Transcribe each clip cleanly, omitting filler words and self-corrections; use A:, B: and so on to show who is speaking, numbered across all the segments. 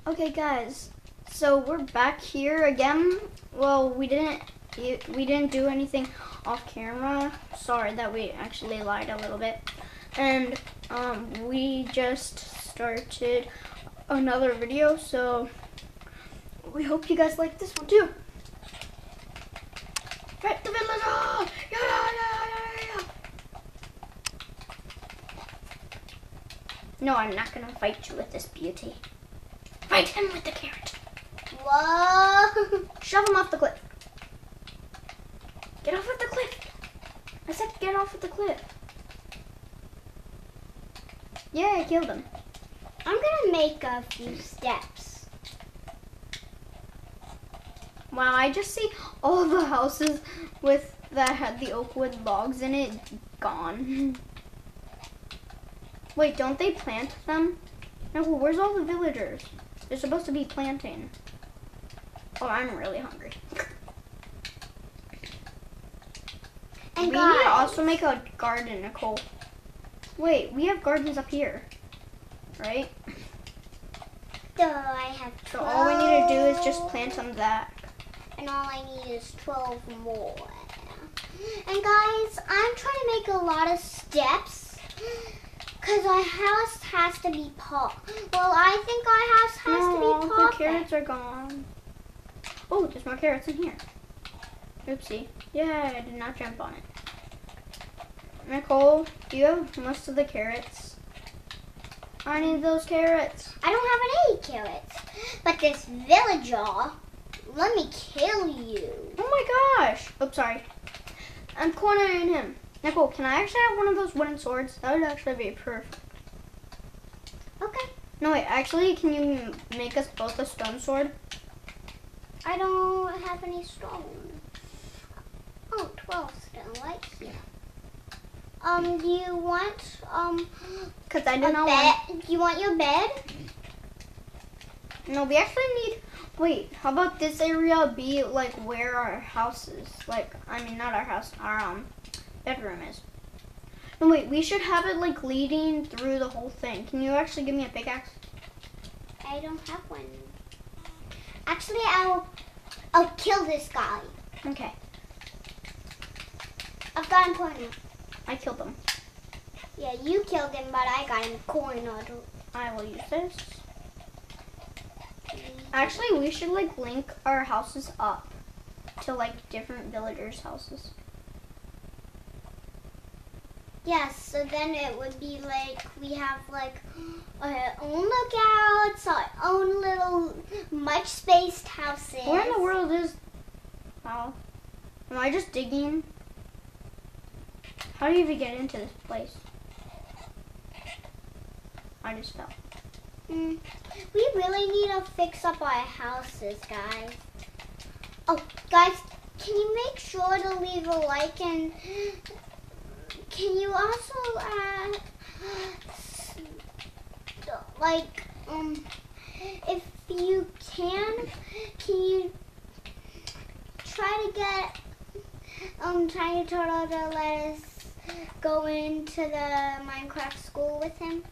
A: Okay, guys. So we're back here again. Well, we didn't do anything off camera. Sorry that we actually lied a little bit. And we just started another video, so we hope you guys like this one too. Fight the villager! Yeah. No, I'm not gonna fight you with this beauty. Fight him with the carrot.
B: Whoa!
A: Shove him off the cliff. Get off of the cliff. I said get off of the cliff. Yeah, I killed him.
B: I'm gonna make a few steps.
A: Wow, I just see all the houses with that had the oak wood logs in it gone. Wait, don't they plant them? No, where's all the villagers? They're supposed to be planting. Oh, I'm really hungry.
B: And
A: we
B: guys,
A: need to also make a garden, Nicole. Wait, we have gardens up here, right?
B: so I have 12.
A: So all we need to do is just plant them that.
B: And all I need is 12 more. And guys, I'm trying to make a lot of steps because our house has to be Well, I think our house has to be
A: No, the carrots are gone. Oh, there's more carrots in here. Oopsie. Yeah, I did not jump on it. Nicole, do you have most of the carrots? I need those carrots.
B: I don't have any carrots. But this villager, let me kill you.
A: Oh my gosh. Oops, sorry. I'm cornering him. Nicole, can I actually have one of those wooden swords? That would actually be perfect.
B: Okay.
A: No, wait, actually, can you make us both a stone sword?
B: I don't have any stone. Oh, 12 stone right here. Do you want,
A: Because I
B: a
A: don't know.
B: bed? Do you want your bed?
A: No, we actually need. Wait, how about this area be like where our house is? Like, I mean, not our house, our bedroom is. No, wait, we should have it like leading through the whole thing. Can you actually give me a pickaxe?
B: I don't have one. Actually, I'll kill this guy.
A: Okay,
B: I've got him cornered.
A: I killed him.
B: Yeah, you killed him, but I got him cornered.
A: I will use this. Actually, we should like link our houses up to like different villagers' houses.
B: Yes, so then it would be like we have like our own lookouts, our own little much spaced houses.
A: Where in the world is? How? Am I just digging? How do you even get into this place? I just fell.
B: We really need to fix up our houses, guys. Oh, guys, can you make sure to leave a like, and can you also if you can you try to get Tiny Turtle to let us go into the Minecraft school with him?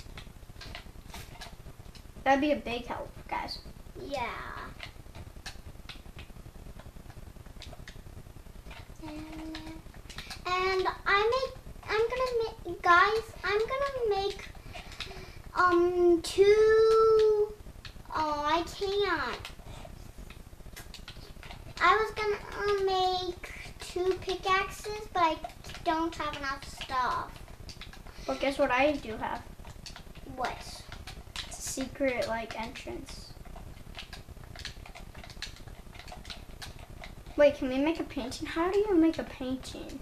A: That'd be a big help, guys.
B: Yeah. And I'm gonna make two. Oh, I can't. I was gonna make 2 pickaxes, but I don't have enough stuff.
A: But guess what I do have?
B: What?
A: It's a secret like entrance. Wait, can we make a painting? How do you make a painting?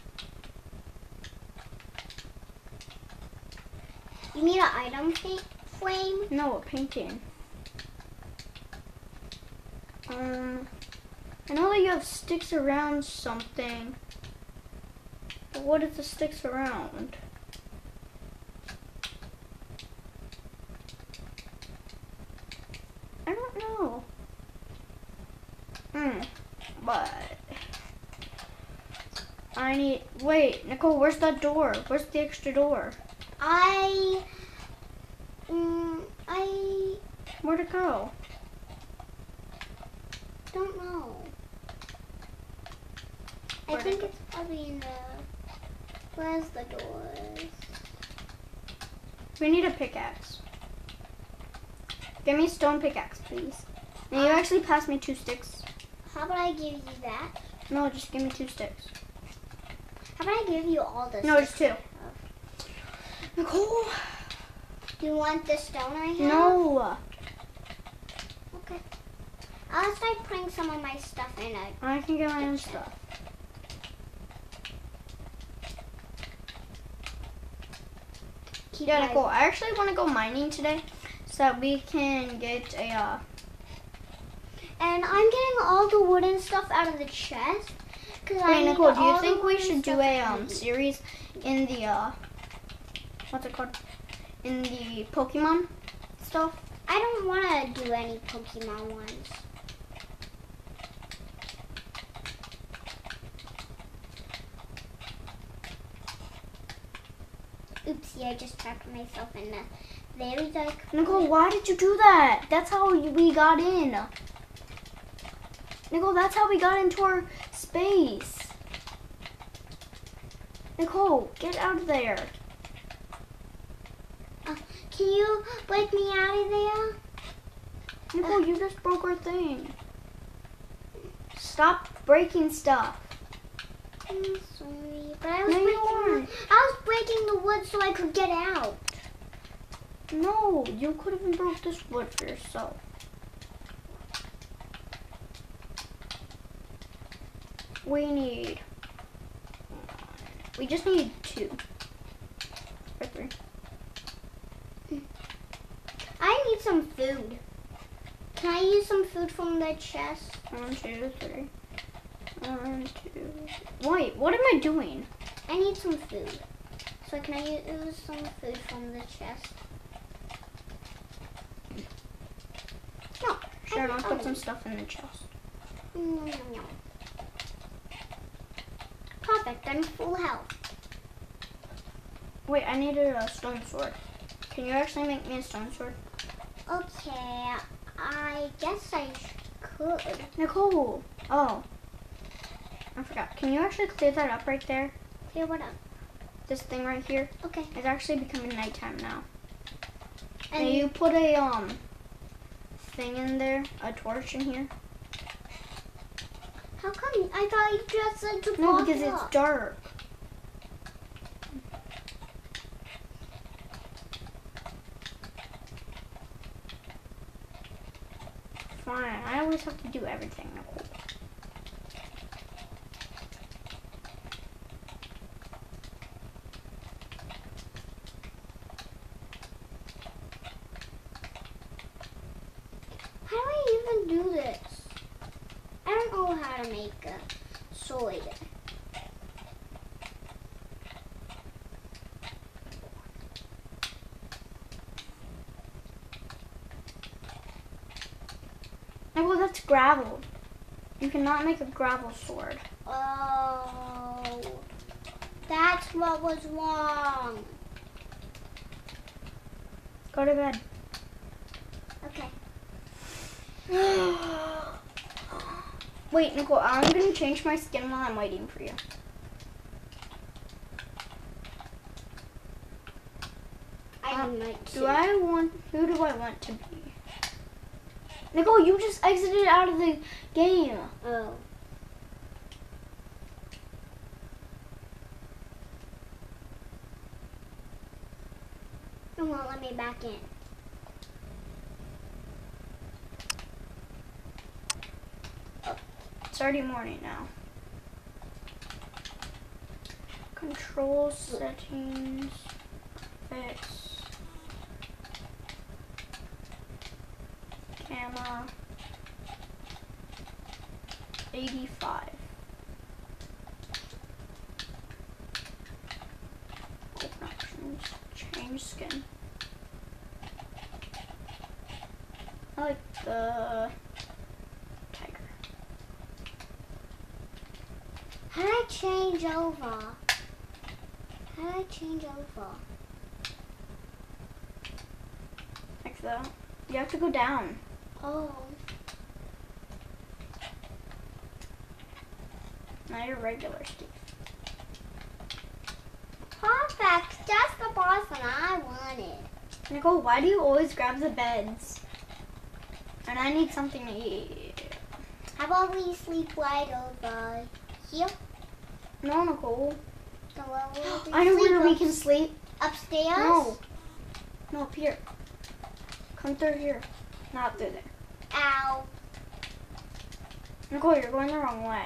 B: You need an item flame?
A: No, a painting. I know that you have sticks around something. But what if the sticks around? I don't know. But I need. Wait, Nicole, where's that door? Where's the extra door? Where'd it go?
B: Don't know. I
A: Where'd it
B: think
A: go?
B: it's probably in the... Where's the doors?
A: We need a pickaxe. Give me a stone pickaxe, please. And you actually passed me 2 sticks.
B: How about I give you that?
A: No, just give me 2 sticks.
B: How about I give you all this?
A: No, just 2. Nicole.
B: Do you want this stone right here?
A: No.
B: Okay. I'll start putting some of my stuff in it.
A: I can get my own stuff. Yeah, Nicole, I actually want to go mining today so that we can get a,
B: And I'm getting all the wooden stuff out of the chest.
A: Wait, Nicole, do you think we should do a series in the, what's it called? In the Pokemon stuff?
B: I don't want to do any Pokemon ones. Oopsie, I just trapped myself in a very dark...
A: Nicole, why did you do that? That's how we got in. Nicole, that's how we got into our space. Nicole, get out of there.
B: Can you break me out of there?
A: Nicole, you just broke our thing. Stop breaking stuff.
B: I'm sorry, but I was breaking the wood so I could get out.
A: No, you could have broke this wood for yourself. We just need 2 or 3.
B: I need some food. Can I use some food from the chest?
A: 1, 2, 3. 1, 2. Wait, what am I doing?
B: I need some food. So can I use some food from the chest? No.
A: Sure, I'll put some stuff in the chest.
B: No. Perfect, I'm full health.
A: Wait, I needed a stone sword. Can you actually make me a stone sword?
B: Okay, I guess I could.
A: Nicole! Oh. I forgot. Can you actually clear that up right there?
B: Clear what up?
A: This thing right here?
B: Okay.
A: It's actually becoming nighttime now.
B: And
A: Can you put a thing in there? A torch in here?
B: How come? I thought you just said to
A: No,
B: block
A: because
B: it
A: it's
B: up.
A: dark. Fine. I always have to do everything, Nicole.
B: How do I even do this? I don't know how to make a sword.
A: Nicole, that's gravel. You cannot make a gravel sword.
B: Oh, that's what was wrong.
A: Go to bed.
B: Okay.
A: Wait, Nicole, I'm going to change my skin while I'm waiting for you. Who do I want to be? Nicole, you just exited out of the game.
B: Oh. It won't let me back in.
A: It's already morning now. Control settings, fix, camera, 85. Open options, change skin. I like the tiger.
B: How do I change over? How do I change over?
A: Like that. You have to go down.
B: Oh.
A: Not your regular Steve.
B: Perfect. That's the person I wanted.
A: Nicole, why do you always grab the beds? And I need something to eat.
B: How about we sleep right over here?
A: No, Nicole.
B: So where will we
A: I know
B: sleep?
A: where we can sleep.
B: Upstairs?
A: No. No, up here. Come through here. Not through there.
B: Ow.
A: Nicole, you're going the wrong way.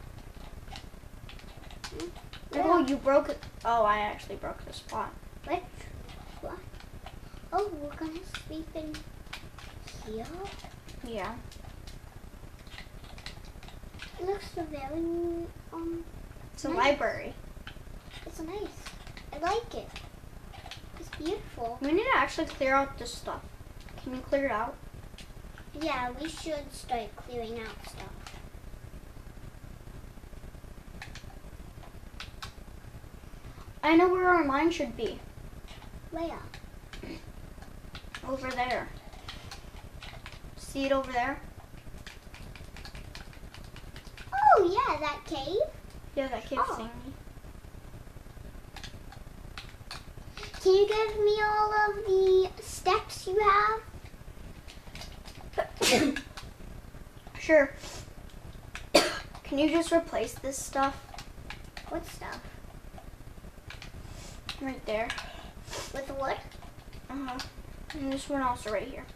A: Nicole, you broke it. Oh, I actually broke the spot.
B: What? Oh, we're gonna sleep in here?
A: Yeah.
B: It looks very,
A: It's a
B: nice.
A: library.
B: It's nice. I like it. It's beautiful.
A: We need to actually clear out this stuff. Can you clear it out?
B: Yeah, we should start clearing out stuff.
A: I know where our mine should be.
B: Where?
A: Over there. See it over there?
B: Oh, yeah, that cave.
A: Yeah, that cave
B: Oh.
A: thingy.
B: Can you give me all of the steps you have?
A: Sure. Can you just replace this stuff
B: What stuff?
A: right there?
B: With wood?
A: Uh-huh. And this one also right here.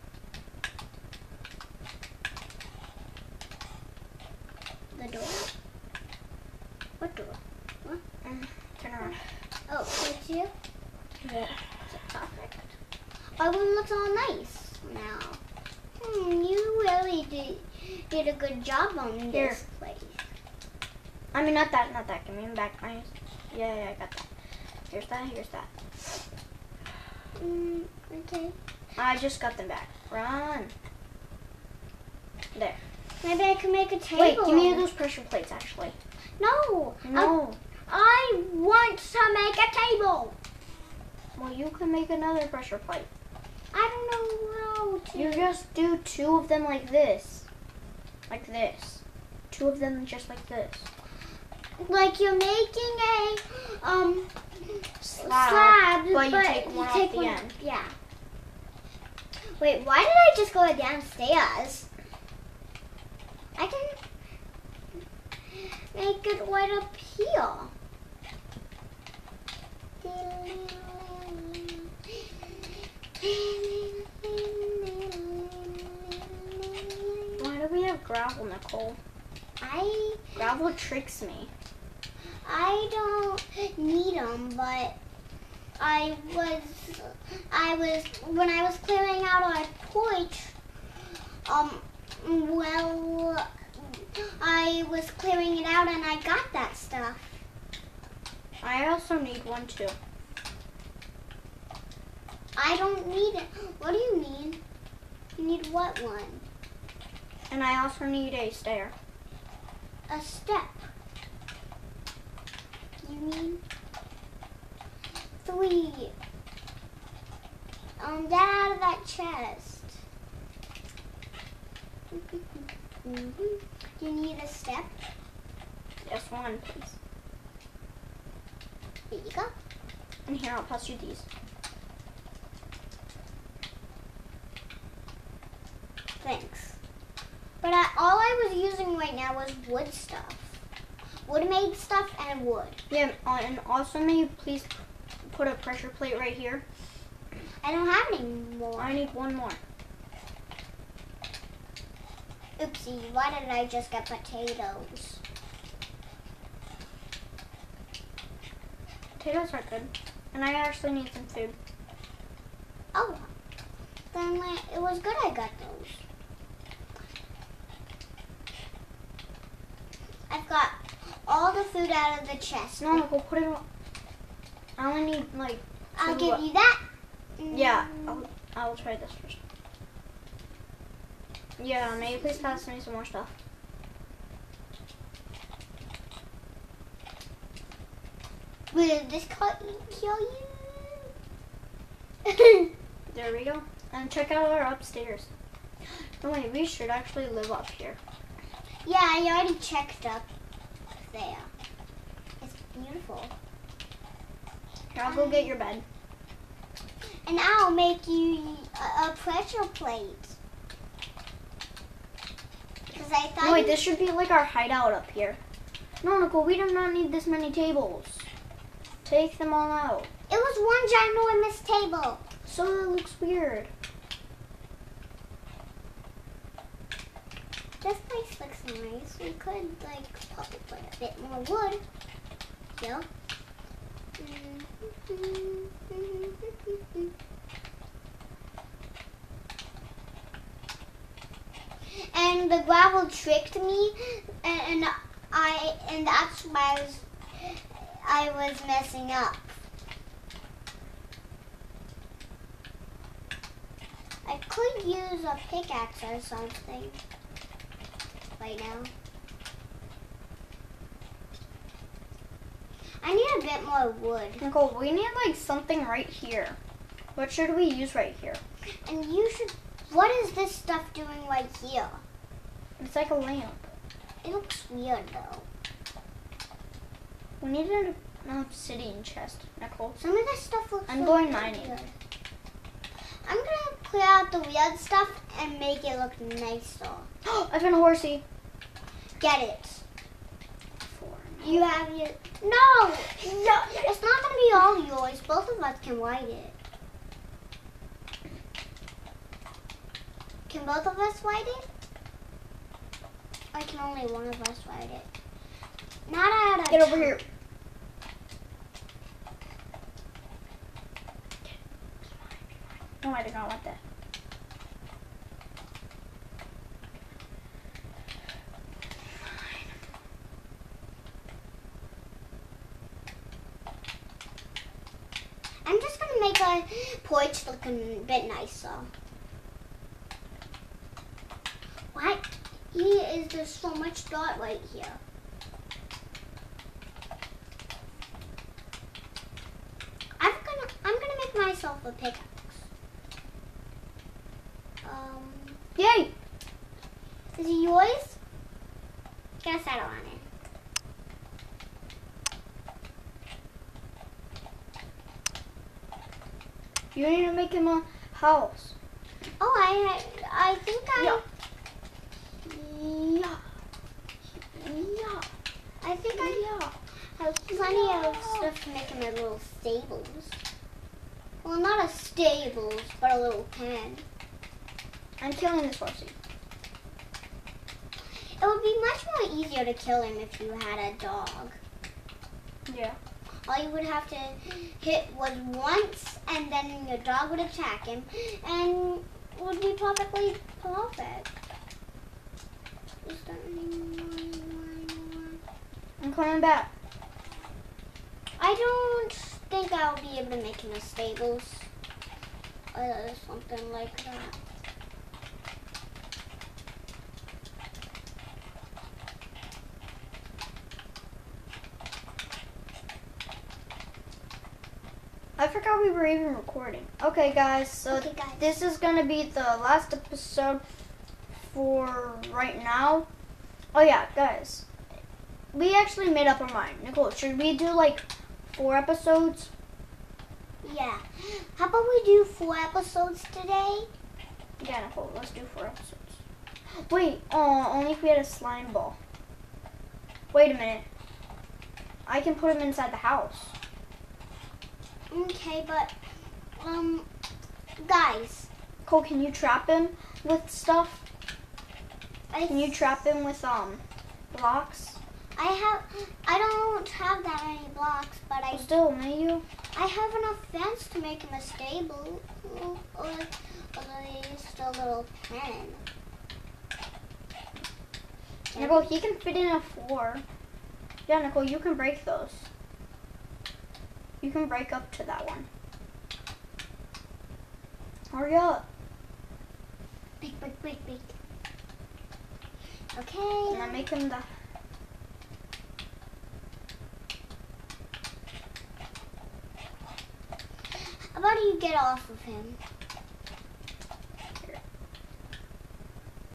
B: The door? What door?
A: Turn around.
B: Oh, it's here?
A: Yeah.
B: Perfect. Everyone looks all nice now. You really did a good job on
A: Here.
B: this place.
A: I mean, not that. Give me back my... Yeah, I got that. Here's that.
B: Okay.
A: I just got them back. Run. There.
B: Maybe I can make a table.
A: Wait, give me those pressure plates, actually.
B: No.
A: No.
B: I want to make a table.
A: Well, you can make another pressure plate.
B: I don't know how to.
A: You just do 2 of them like this. Like this. 2 of them just like this.
B: Like you're making a
A: Slab,
B: slab,
A: but you take one off the end.
B: Yeah. Wait, why did I just go downstairs? I can make it right up here.
A: Why do we have gravel, Nicole? Gravel tricks me.
B: I don't need them, but when I was clearing out our porch, well, I was clearing it out and I got that stuff.
A: I also need one too.
B: I don't need it. What do you need? You need what one?
A: And I also need a stair.
B: A step. You mean 3. Get out of that chest. You need a step.
A: Yes, one, please.
B: Here you go.
A: And here, I'll pass you these.
B: Thanks. But all I was using right now was wood stuff. Wood-made stuff and wood.
A: Yeah, and also may you please put a pressure plate right here.
B: I don't have any more.
A: I need one more.
B: Oopsie, why did I just get potatoes?
A: Potatoes are good. And I actually need some food.
B: Oh, then it was good I got those. I've got all the food out of the chest.
A: No, we'll put it on. I only need like
B: I'll
A: 2,
B: give you that.
A: Yeah, I'll try this first. Yeah, may you please pass me some more stuff?
B: Will this kill you?
A: There we go. And check out our upstairs. No, wait, we should actually live up here.
B: Yeah, I already checked up there. It's beautiful.
A: Here, I'll go get your bed.
B: And I'll make you a pressure plate. Because I thought.
A: No, wait, this should be like our hideout up here. No, Nicole, we do not need this many tables. Take them all out.
B: It was one ginormous table.
A: So it looks weird.
B: This place looks nice. We could like probably put a bit more wood. Yeah. And the gravel tricked me, and that's why I was messing up. I could use a pickaxe or something right now. I need a bit more wood.
A: Nicole, we need like something right here. What should we use right here?
B: And you should. What is this stuff doing right here?
A: It's like a lamp.
B: It looks weird though.
A: We need an obsidian chest, Nicole.
B: Some of this stuff looks.
A: I'm going mining.
B: Weird. I'm gonna clear out the weird stuff and make it look nicer.
A: I found a horsey.
B: Get it.
A: For
B: You have your. No! No! It's not gonna be all yours. Both of us can ride it. Can both of us ride it? Or can only one of us ride it? Not out of
A: Get over here. No, I did not want that.
B: I'm just gonna make a porch look a bit nicer. What? There's so much dirt right here. I'm gonna make myself a pickaxe.
A: Yay!
B: Is it yours? Get a saddle on it.
A: You need to make him a house.
B: Oh, I think I.
A: Yeah. Yeah. Yeah.
B: I think I have plenty of stuff to make him a little stables. Well, not a stables, but a little pen.
A: I'm killing this horsey.
B: It would be much more easier to kill him if you had a dog.
A: Yeah.
B: All you would have to hit was once, and then your dog would attack him, and it would be perfectly perfect. Is there any more?
A: I'm coming back.
B: I don't think I'll be able to make him a stables or something like that.
A: I forgot we were even recording. Okay, guys, so
B: Okay, guys.
A: this is going to be the last episode for right now. Oh, yeah, guys. We actually made up our mind. Nicole, should we do like 4 episodes?
B: Yeah. How about we do 4 episodes today?
A: Yeah, Nicole, let's do 4 episodes. Wait, only if we had a slime ball. Wait a minute. I can put him inside the house.
B: Okay, but, guys.
A: Cole, can you trap him with stuff? Can you trap him with, blocks?
B: I don't have that many blocks, but I
A: Still, may you?
B: I have enough fence to make him a stable, or just a little pen.
A: Nicole, he can fit in a 4. Yeah, Nicole, you can break those. You can break up to that one. Hurry up.
B: Big.
A: And
B: Okay.
A: then make him the...
B: How about you get off of him?